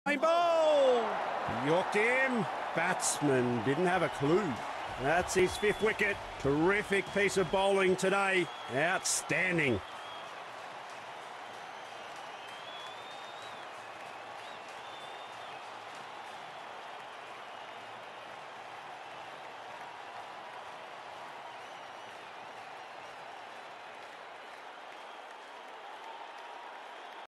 Ball! Yorked him. Batsman didn't have a clue. That's his 5th wicket. Terrific piece of bowling today. Outstanding.